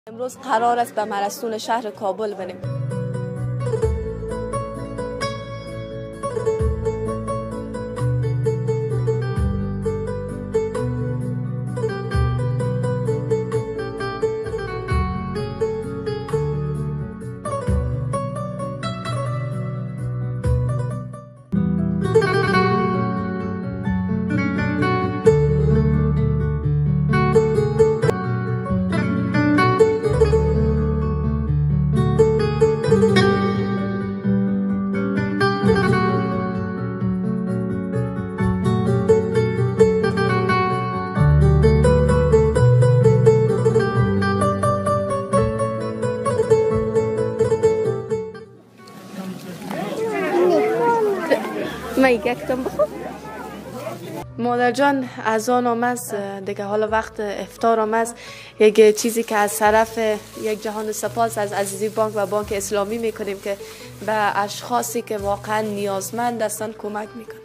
امروز قرار است به مرستون شهر کابل بریم. مادر جان اذان آمد دیگه، حالا وقت افطار آمد. یک چیزی که از طرف یک جهان سپاس از عزیزی بانک و بانک اسلامی میکنیم که به اشخاصی که واقعا نیازمند هستند کمک میکنیم.